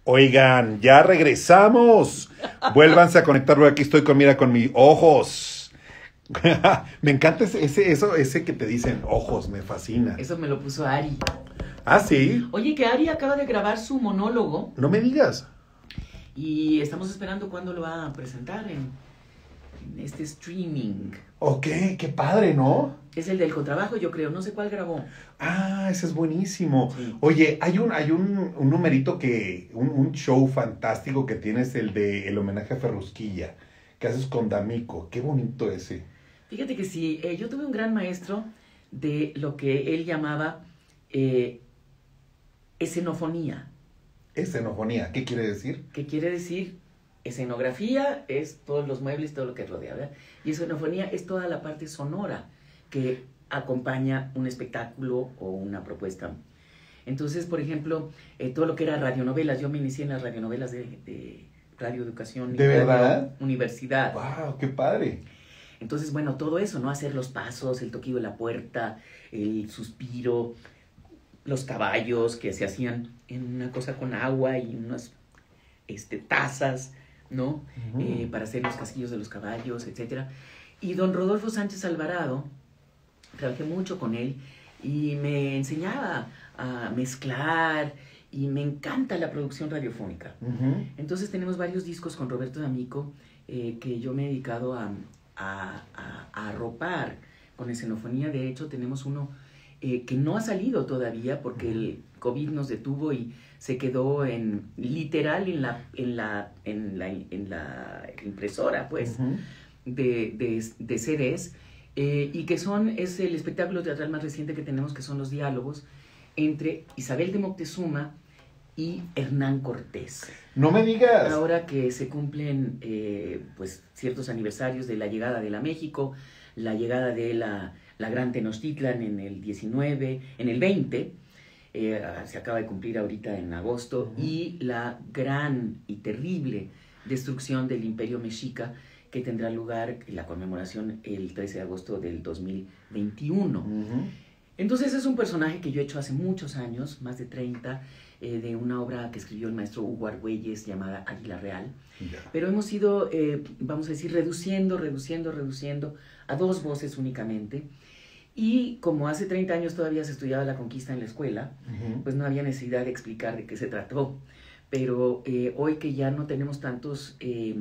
Oigan, ya regresamos. Vuélvanse a conectarlo. Aquí estoy con mis ojos. Me encanta ese que te dicen ojos, me fascina. Eso me lo puso Ari. Ah, sí. Oye, que Ari acaba de grabar su monólogo. No me digas. Y estamos esperando cuándo lo va a presentar en este streaming. Ok, qué padre, ¿no? Es el del contrabajo, yo creo. No sé cuál grabó. Ah, ese es buenísimo. Sí. Oye, hay un numerito un show fantástico que tienes, el homenaje a Ferrusquilla, que haces con D'Amico. Qué bonito ese. Fíjate que sí, yo tuve un gran maestro de lo que él llamaba escenofonía. Escenofonía, ¿qué quiere decir? ¿Qué quiere decir? Escenografía es todos los muebles, todo lo que rodea, ¿verdad? Y escenofonía es toda la parte sonora que acompaña un espectáculo o una propuesta. Entonces, por ejemplo, todo lo que era radionovelas, yo me inicié en las radionovelas de Radio Educación. ¿De verdad? Universidad. ¡Wow! ¡Qué padre! Entonces, bueno, todo eso, ¿no? Hacer los pasos, el toquillo de la puerta, el suspiro, los caballos que se hacían en una cosa con agua y unas tazas, ¿no? Para hacer los casquillos de los caballos, etcétera. Y don Rodolfo Sánchez Alvarado, trabajé mucho con él y me enseñaba a mezclar y me encanta la producción radiofónica. Entonces tenemos varios discos con Roberto D'Amico que yo me he dedicado a arropar con escenofonía. De hecho, tenemos uno que no ha salido todavía porque el COVID nos detuvo y se quedó literal en la impresora, pues, de CDs, y que es el espectáculo teatral más reciente que tenemos, que son los diálogos entre Isabel de Moctezuma y Hernán Cortés. ¡No me digas! Ahora que se cumplen pues ciertos aniversarios de la llegada de la México, la llegada de la Gran Tenochtitlan en el 19, en el 20, se acaba de cumplir ahorita en agosto, y la gran y terrible destrucción del Imperio Mexica, que tendrá lugar la conmemoración el 13 de agosto del 2021. Entonces es un personaje que yo he hecho hace muchos años, más de 30, de una obra que escribió el maestro Hugo Argüelles llamada Águila Real. Pero hemos ido, vamos a decir, reduciendo a 2 voces únicamente. Y como hace 30 años todavía se estudiaba la conquista en la escuela, pues no había necesidad de explicar de qué se trató. Pero hoy que ya no tenemos tantos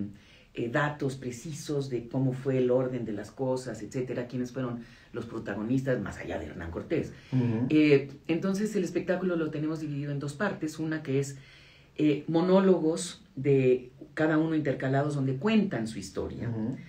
datos precisos de cómo fue el orden de las cosas, etcétera, quiénes fueron los protagonistas, más allá de Hernán Cortés. Entonces el espectáculo lo tenemos dividido en 2 partes, una que es monólogos de cada uno intercalados donde cuentan su historia.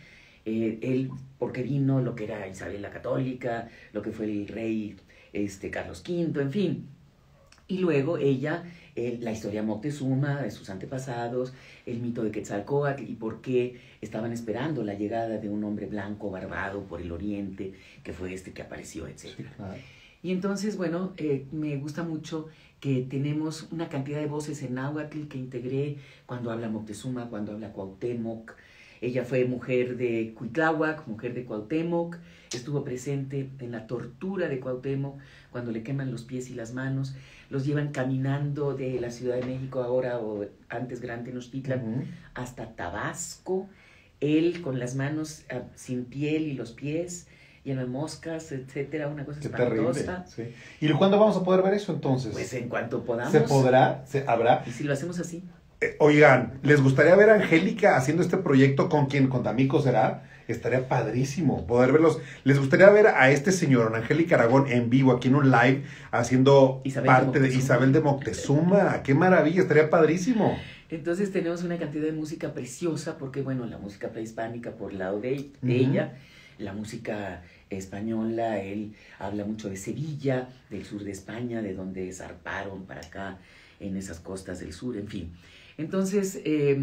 Él, porque vino, lo que era Isabel la Católica, lo que fue el rey Carlos V, en fin. Y luego ella, la historia de Moctezuma, de sus antepasados, el mito de Quetzalcóatl y por qué estaban esperando la llegada de un hombre blanco barbado por el oriente, que fue que apareció, etc. Sí, claro. Y entonces, bueno, me gusta mucho que tenemos una cantidad de voces en náhuatl que integré cuando habla Moctezuma, cuando habla Cuauhtémoc. Ella fue mujer de Cuitláhuac, mujer de Cuauhtémoc, estuvo presente en la tortura de Cuauhtémoc cuando le queman los pies y las manos, los llevan caminando de la Ciudad de México ahora, o antes Gran Tenochtitlan, hasta Tabasco, él con las manos sin piel y los pies lleno de moscas, etcétera, una cosa espantosa. Sí. ¿Y cuándo vamos a poder ver eso entonces? Pues en cuanto podamos. ¿Se podrá? ¿Habrá? ¿Y si lo hacemos así? Oigan, ¿les gustaría ver a Angélica haciendo este proyecto con quién? ¿Con D'Amico será? Estaría padrísimo poder verlos. ¿Les gustaría ver a este señor, Angélica Aragón, en vivo, aquí en un live, haciendo parte de Isabel de Moctezuma? ¡Qué maravilla! Estaría padrísimo. Entonces tenemos una cantidad de música preciosa, porque bueno, la música prehispánica por el lado de ella, la música española, él habla mucho de Sevilla, del sur de España, de donde zarparon para acá, en esas costas del sur, en fin. Entonces,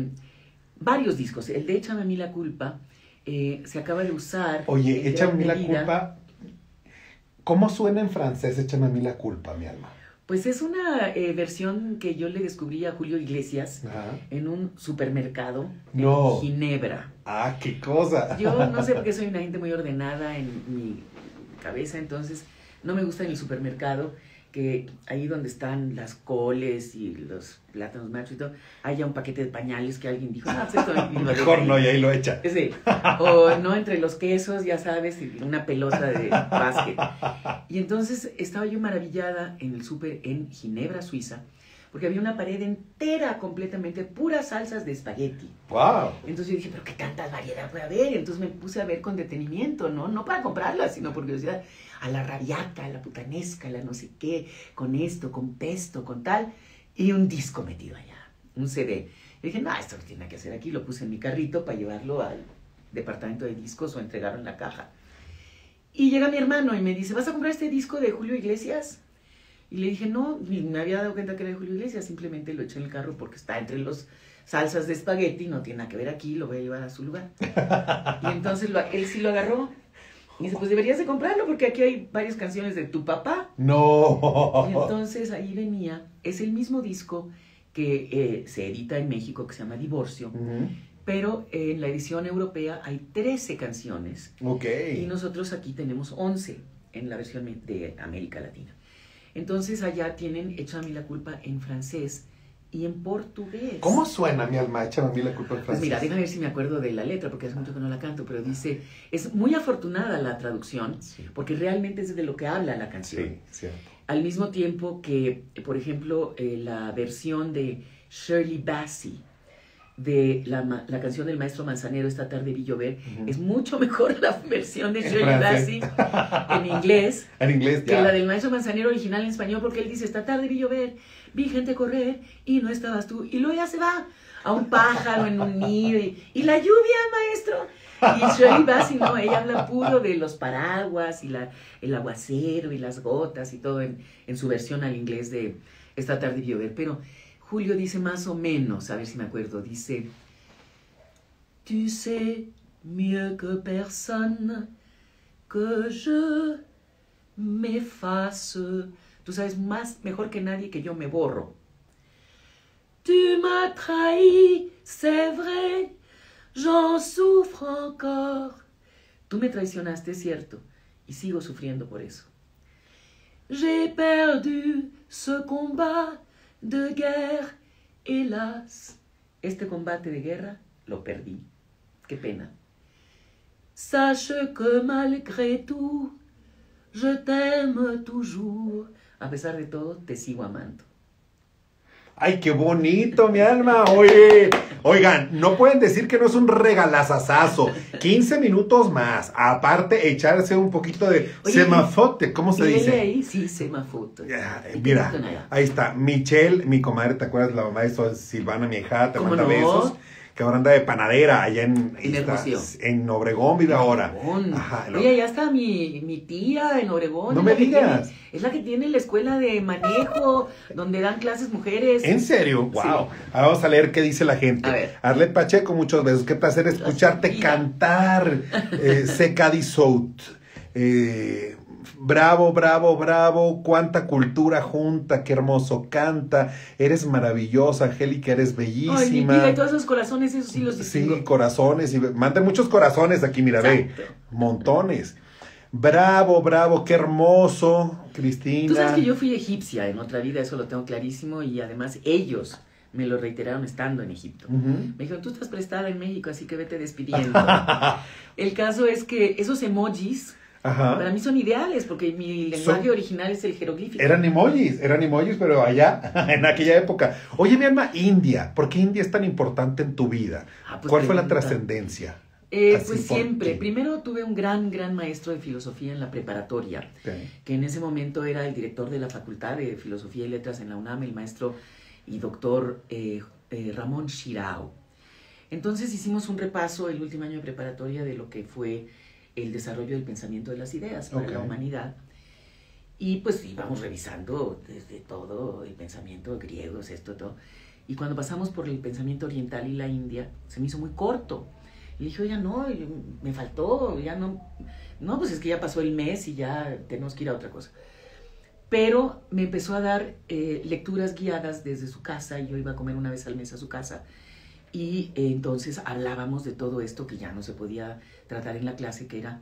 varios discos. El de Échame a mí la culpa se acaba de usar. Oye, Échame a mí la culpa. ¿Cómo suena en francés Échame a mí la culpa, mi alma? Pues es una versión que yo le descubrí a Julio Iglesias en un supermercado en Ginebra. ¡Ah, qué cosa! Yo no sé por qué soy una gente muy ordenada en mi cabeza, entonces no me gusta en el supermercado. que ahí donde están las coles y los plátanos machos y todo, haya un paquete de pañales que alguien dijo, pues esto mejor no, y ahí lo echa. Sí. O no, entre los quesos, ya sabes, y una pelota de básquet. Y entonces estaba yo maravillada en el súper en Ginebra, Suiza, porque había una pared entera completamente puras salsas de espagueti. ¡Wow! Entonces yo dije, pero qué tanta variedad puede haber. Entonces me puse a ver con detenimiento, no para comprarlas, sino por curiosidad, a la rabiata, a la putanesca, a la no sé qué, con esto, con pesto, con tal, y un disco metido allá, un CD. Y dije, no, esto no tiene nada que hacer aquí. Lo puse en mi carrito para llevarlo al departamento de discos o entregarlo en la caja. Y llega mi hermano y me dice, ¿vas a comprar este disco de Julio Iglesias? Y le dije, no, ni me había dado cuenta que era de Julio Iglesias, simplemente lo eché en el carro porque está entre los salsas de espagueti, no tiene nada que ver aquí, lo voy a llevar a su lugar. Y entonces él sí lo agarró. Y dice, pues deberías de comprarlo porque aquí hay varias canciones de tu papá. ¡No! Y entonces ahí venía, es el mismo disco que se edita en México, que se llama Divorcio, pero en la edición europea hay 13 canciones. Ok. Y nosotros aquí tenemos 11 en la versión de América Latina. Entonces allá tienen Échame a mí la culpa en francés y en portugués. ¿Cómo suena, mi alma? Échame a mí la culpa en francés. Pues mira, déjame ver si me acuerdo de la letra, porque hace mucho que no la canto, pero dice, es muy afortunada la traducción, sí, porque realmente es de lo que habla la canción. Sí, cierto. Al mismo tiempo que, por ejemplo, la versión de Shirley Bassey, de la canción del Maestro Manzanero, Esta tarde vi llover, es mucho mejor la versión de Shirley Bassey en inglés, que la del Maestro Manzanero original en español, porque él dice, esta tarde vi llover, vi gente correr y no estabas tú, y luego ya se va a un pájaro en un nido, y la lluvia, maestro. Y Shirley Bassey no, ella habla puro de los paraguas y el aguacero y las gotas y todo en su versión al inglés de Esta tarde vi llover, pero Julio dice más o menos, a ver si me acuerdo, dice, tu sais mieux que personne que je m'efface. Tú sabes mejor que nadie que yo me borro. Tu m'as trahi, c'est vrai, j'en souffre encore. Tú me traicionaste, es cierto, y sigo sufriendo por eso. J'ai perdu ce combat de guerre, hélas. Este combate de guerra lo perdí. Qué pena. Sache que malgré tout, je t'aime toujours. A pesar de todo, te sigo amando. ¡Ay, qué bonito, mi alma! Oye, oigan, no pueden decir que no es un regalazazazo. 15 minutos más. Aparte, echarse un poquito de semafote. ¿Cómo se dice? Ahí? Sí, semafote. Mira, ahí está. Michelle, mi comadre, ¿te acuerdas? La mamá de Silvana, mi hija, te manda besos. Que ahora anda de panadera allá en Obregón, vive ahora. Ajá, oye, ya está mi tía en Obregón. No me digas. Es la que tiene la escuela de manejo, donde dan clases mujeres. ¿En serio? ¡Wow! Sí. Ahora vamos a leer qué dice la gente. A ver. Arlet Pacheco, muchos besos. Qué placer escucharte cantar. Secadi Sout. Bravo, bravo, bravo, cuánta cultura junta, qué hermoso canta, eres maravillosa, Angélica, eres bellísima. Ay, mi vida, y todos esos corazones, esos sí los distingo. Sí, corazones, y manden muchos corazones aquí, mira, exacto, ve, montones. Bravo, bravo, qué hermoso, Cristina. Tú sabes que yo fui egipcia en otra vida, eso lo tengo clarísimo, y además ellos me lo reiteraron estando en Egipto. Me dijeron, tú estás prestada en México, así que vete despidiendo. El caso es que esos emojis... Ajá. Para mí son ideales porque mi lenguaje original es el jeroglífico. Eran emojis, pero allá, en aquella época. Oye, mi alma, India, ¿por qué India es tan importante en tu vida? Pues ¿Cuál fue la trascendencia? Pues siempre. Primero tuve un gran maestro de filosofía en la preparatoria, que en ese momento era el director de la Facultad de Filosofía y Letras en la UNAM, el maestro y doctor Ramón Shirao. Entonces hicimos un repaso el último año de preparatoria de lo que fue el desarrollo del pensamiento de las ideas para la humanidad. Y pues íbamos revisando desde todo el pensamiento griego, esto, todo. Y cuando pasamos por el pensamiento oriental y la India, se me hizo muy corto. Y dije, oiga, no, me faltó, ya no, pues es que ya pasó el mes y ya tenemos que ir a otra cosa. Pero me empezó a dar lecturas guiadas desde su casa, y yo iba a comer una vez al mes a su casa. Y entonces hablábamos de todo esto que ya no se podía tratar en la clase, que era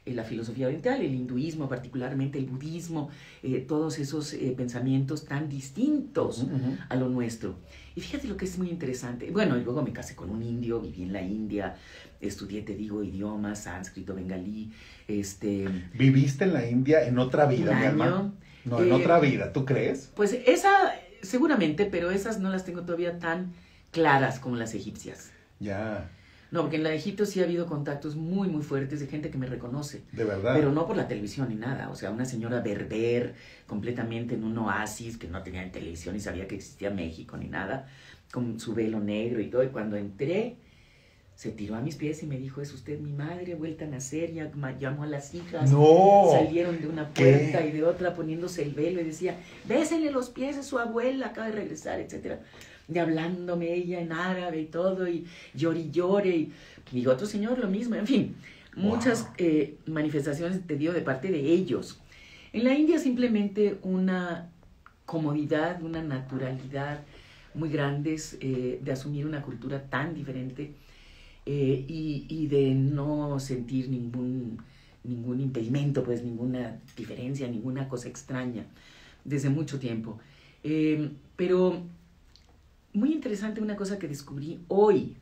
la filosofía oriental, el hinduismo, particularmente el budismo, todos esos pensamientos tan distintos a lo nuestro. Y fíjate lo que es muy interesante. Bueno, y luego me casé con un indio, viví en la India, estudié, te digo, idiomas, sánscrito, bengalí. ¿Viviste en la India en otra vida, un mi año. alma? No, en otra vida, ¿tú crees? Pues esa, seguramente, pero esas no las tengo todavía tan claras como las egipcias. Ya. No, porque en la de Egipto sí ha habido contactos muy, muy fuertes de gente que me reconoce. De verdad. Pero no por la televisión ni nada. O sea, una señora berber, completamente en un oasis, que no tenía en televisión ni sabía que existía México ni nada, con su velo negro y todo. Y cuando entré, se tiró a mis pies y me dijo, ¿es usted mi madre? Vuelta a nacer, ya llamó a las hijas. ¡No! Salieron de una puerta ¿Qué? y de otra poniéndose el velo y decía, bésenle los pies a su abuela, acaba de regresar, etcétera. Y hablándome ella en árabe y todo, y llore y llore, y otro señor lo mismo, en fin, muchas manifestaciones te dio de parte de ellos. En la India simplemente una comodidad, una naturalidad muy grandes de asumir una cultura tan diferente y de no sentir ningún impedimento, pues ninguna diferencia, ninguna cosa extraña desde mucho tiempo. Pero muy interesante una cosa que descubrí hoy.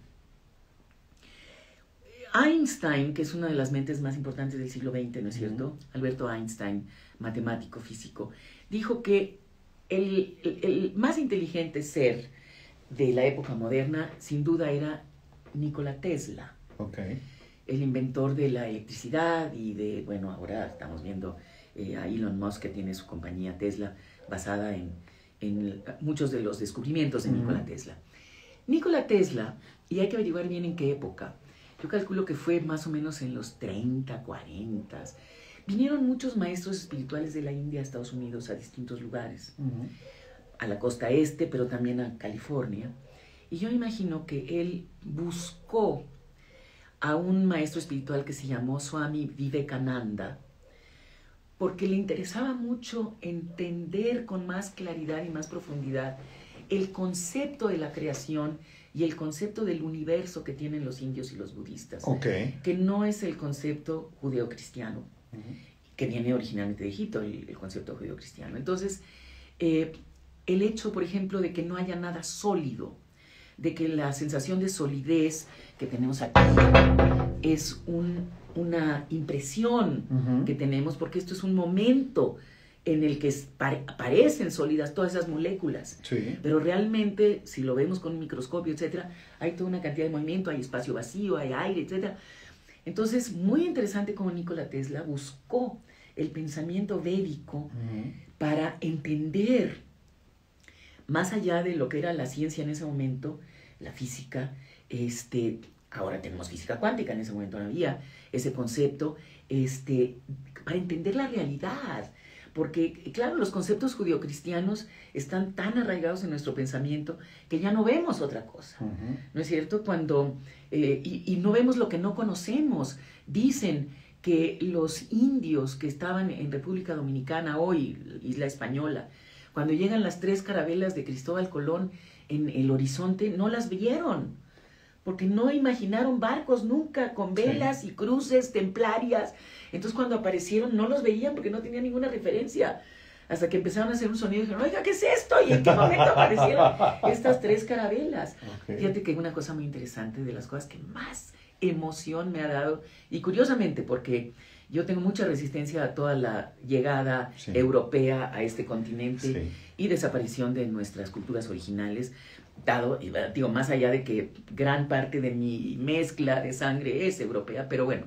Einstein, que es una de las mentes más importantes del siglo XX, ¿no es cierto? Alberto Einstein, matemático, físico, dijo que el más inteligente ser de la época moderna, sin duda, era Nikola Tesla. Okay. El inventor de la electricidad y de, bueno, ahora estamos viendo a Elon Musk, que tiene su compañía Tesla, basada en muchos de los descubrimientos de Nikola Tesla. Nikola Tesla, y hay que averiguar bien en qué época, yo calculo que fue más o menos en los 30, 40. Vinieron muchos maestros espirituales de la India a Estados Unidos, a distintos lugares, a la costa este, pero también a California. Y yo imagino que él buscó a un maestro espiritual que se llamó Swami Vivekananda, porque le interesaba mucho entender con más claridad y más profundidad el concepto de la creación y el concepto del universo que tienen los indios y los budistas, que no es el concepto judeocristiano, que viene originalmente de Egipto, el concepto judeocristiano. Entonces, el hecho, por ejemplo, de que no haya nada sólido, de que la sensación de solidez que tenemos aquí es una impresión que tenemos, porque esto es un momento en el que parecen sólidas todas esas moléculas, pero realmente, si lo vemos con un microscopio, etcétera, hay toda una cantidad de movimiento, hay espacio vacío, hay aire, etcétera. Entonces, muy interesante cómo Nikola Tesla buscó el pensamiento védico para entender, más allá de lo que era la ciencia en ese momento, la física, ahora tenemos física cuántica, en ese momento no había ese concepto, para entender la realidad. Porque, claro, los conceptos judeocristianos están tan arraigados en nuestro pensamiento que ya no vemos otra cosa, ¿no es cierto? Cuando, y no vemos lo que no conocemos. Dicen que los indios que estaban en República Dominicana, hoy, Isla Española, cuando llegan las 3 carabelas de Cristóbal Colón en el horizonte, no las vieron, porque no imaginaron barcos nunca con velas y cruces templarias. Entonces, cuando aparecieron, no los veían porque no tenían ninguna referencia. Hasta que empezaron a hacer un sonido y dijeron, oiga, ¿qué es esto? ¿Y en qué momento aparecieron estas 3 carabelas? Fíjate que una cosa muy interesante, de las cosas que más emoción me ha dado, y curiosamente, porque yo tengo mucha resistencia a toda la llegada europea a este continente y desaparición de nuestras culturas originales, dado, digo, más allá de que gran parte de mi mezcla de sangre es europea, pero bueno.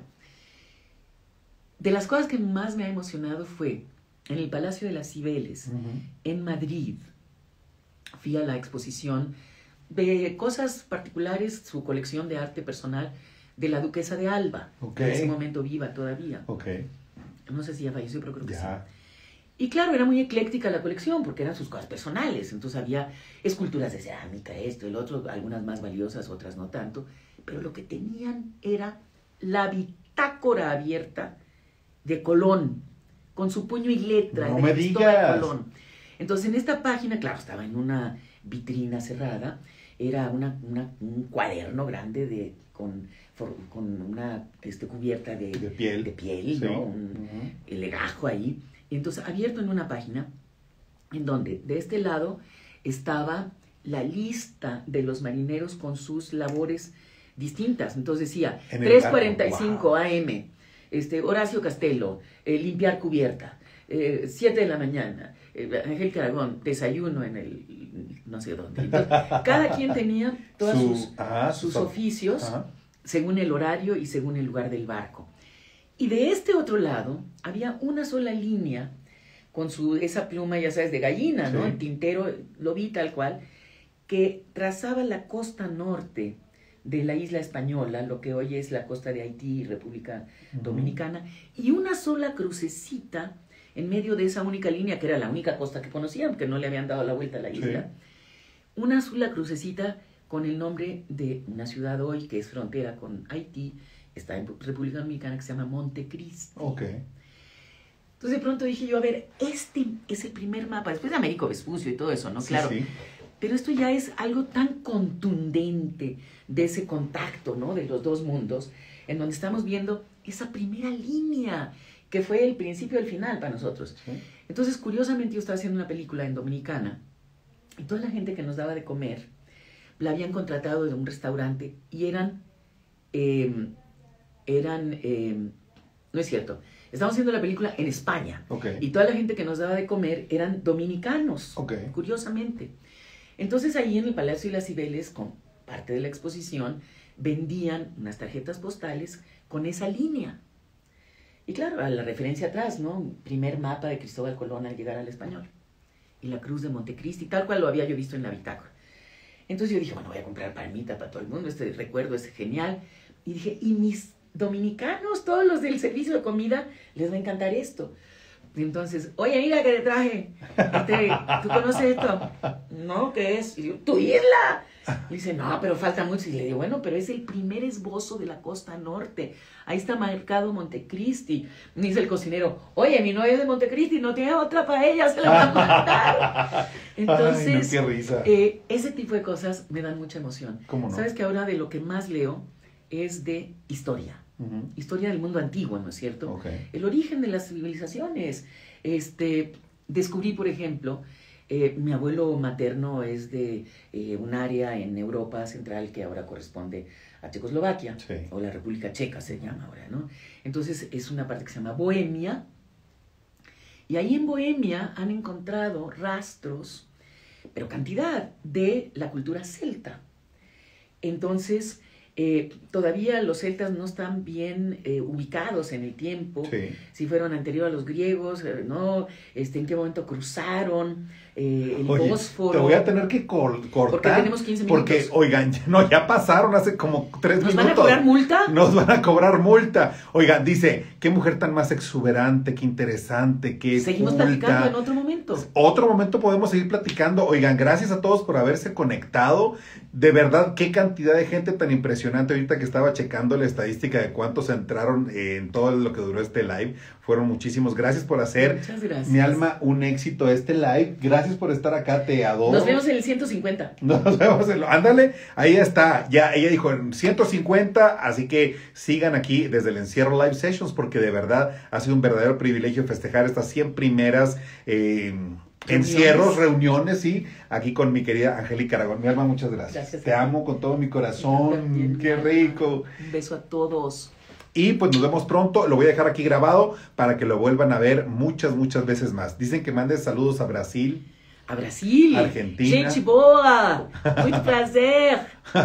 De las cosas que más me ha emocionado fue en el Palacio de las Cibeles, en Madrid. Fui a la exposición de cosas particulares, su colección de arte personal de la duquesa de Alba, en ese momento viva todavía. No sé si ya falleció, pero creo que sí. Y claro, era muy ecléctica la colección, porque eran sus cosas personales. Entonces había esculturas de cerámica, esto, el otro, algunas más valiosas, otras no tanto. Pero lo que tenían era la bitácora abierta de Colón, con su puño y letra No de me Cristóbal digas. Colón. Entonces en esta página, claro, estaba en una vitrina cerrada, era un cuaderno grande con una cubierta de piel, sí. ¿No? El legajo ahí. Y entonces, abierto en una página, en donde de este lado estaba la lista de los marineros con sus labores distintas. Entonces decía, 3:45 wow. AM, Horacio Castelo, limpiar cubierta, 7 de la mañana, Angélica Aragón, desayuno en el no sé dónde. Entonces, cada quien tenía todos sus oficios, según el horario y según el lugar del barco. Y de este otro lado había una sola línea con esa pluma, ya sabes, de gallina, ¿no? Sí. El tintero, lo vi tal cual, que trazaba la costa norte de la isla española, lo que hoy es la costa de Haití y República Dominicana, y una sola crucecita en medio de esa única línea, que era la única costa que conocían, que no le habían dado la vuelta a la isla. Sí. Una sola crucecita con el nombre de una ciudad hoy que es frontera con Haití, está en República Dominicana, que se llama Montecristi. Okay. Entonces de pronto dije yo, a ver, este es el primer mapa, después de Américo Vespucio y todo eso, ¿no? Sí, claro. Sí. Pero esto ya es algo tan contundente de ese contacto, ¿no? De los dos mundos, en donde estamos viendo esa primera línea, que fue el principio y el final para nosotros. Sí. Entonces, curiosamente, yo estaba haciendo una película en Dominicana, y toda la gente que nos daba de comer, la habían contratado de un restaurante, y no es cierto, estamos haciendo la película en España, okay. Y toda la gente que nos daba de comer eran dominicanos, okay. Curiosamente. Entonces ahí en el Palacio de las Cibeles, con parte de la exposición, vendían unas tarjetas postales con esa línea. Y claro, a la referencia atrás, ¿no? Primer mapa de Cristóbal Colón al llegar al Español. Y la cruz de Montecristi, tal cual lo había yo visto en la bitácora. Entonces yo dije, bueno, voy a comprar palmita para todo el mundo, este recuerdo es genial. Y dije, y mis dominicanos, todos los del servicio de comida, les va a encantar esto. Entonces, oye, mira que te traje, ¿tú conoces esto? No, ¿qué es? Y digo, ¡tu isla! Y dice, no, pero falta mucho. Y le digo, bueno, pero es el primer esbozo de la costa norte. Ahí está marcado Montecristi. Y dice el cocinero, oye, mi novia es de Montecristi, no tiene otra paella, se la va a mandar. Entonces, ay, no, qué risa. Ese tipo de cosas me dan mucha emoción. ¿Cómo no? Sabes que ahora de lo que más leo es de historia. Historia del mundo antiguo, ¿no es cierto? Okay. El origen de las civilizaciones. Descubrí, por ejemplo, mi abuelo materno es de un área en Europa Central que ahora corresponde a Checoslovaquia, sí. O la República Checa se llama ahora, ¿no? Entonces es una parte que se llama Bohemia, y ahí en Bohemia han encontrado rastros, pero cantidad, de la cultura celta. Entonces, todavía los celtas no están bien ubicados en el tiempo, sí. Si fueron anterior a los griegos, no, en qué momento cruzaron el Bósforo. Te voy a tener que cortar. Porque tenemos 15 minutos. Porque, oigan, ya pasaron hace como 3 minutos. ¿Nos van a cobrar multa? Nos van a cobrar multa. Oigan, dice, qué mujer tan más exuberante, qué interesante, qué seguimos culta. Platicando en otro momento. Otro momento podemos seguir platicando. Oigan, gracias a todos por haberse conectado. De verdad, qué cantidad de gente tan impresionante. Ahorita que estaba checando la estadística de cuántos entraron en todo lo que duró este live. Fueron muchísimos. Gracias por hacer, muchas gracias. Mi alma, un éxito este live. Gracias por estar acá, te adoro. Nos vemos en el 150. Nos vemos en ándale, ahí está. Ya ella dijo en 150, así que sigan aquí desde el encierro Live Sessions, porque de verdad ha sido un verdadero privilegio festejar estas 100 primeras encierros, reuniones, sí, aquí con mi querida Angélica Aragón. Mi alma, muchas gracias. Te amo con todo mi corazón. También, qué rico. Un beso a todos. Y pues nos vemos pronto. Lo voy a dejar aquí grabado para que lo vuelvan a ver muchas veces más. Dicen que mandes saludos a Brasil. A Brasil. Argentina. Gente boa. Muito prazer.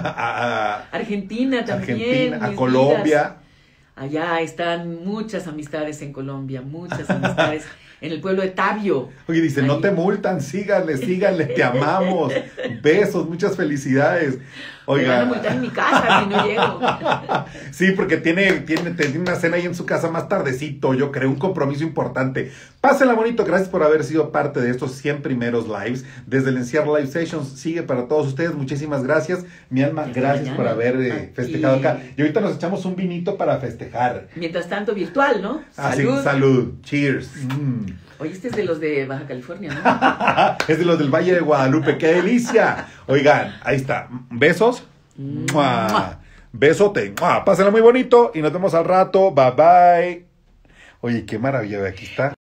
Argentina también. Argentina, a Colombia. Vidas. Allá están muchas amistades en Colombia, muchas amistades en el pueblo de Tabio. Oye, dice, ahí. No te multan, síganle, te amamos. Besos, muchas felicidades. Oiga. Me van a multar en mi casa si no llego. Sí, porque tiene una cena ahí en su casa más tardecito, yo creo, un compromiso importante. Pásenla bonito, gracias por haber sido parte de estos 100 primeros lives. Desde el encierro Live Sessions sigue para todos ustedes, muchísimas gracias. Mi alma, gracias por haber festejado acá. Y ahorita nos echamos un vinito para festejar. Mientras tanto, virtual, ¿no? Salud. Sí, salud. Cheers. Oye, este es de los de Baja California, ¿no? Es de los del Valle de Guadalupe. ¡Qué delicia! Oigan, ahí está. Besos. ¡Mua! Besote. ¡Mua! Pásenla muy bonito y nos vemos al rato. Bye, bye. Oye, qué maravilla. Aquí está.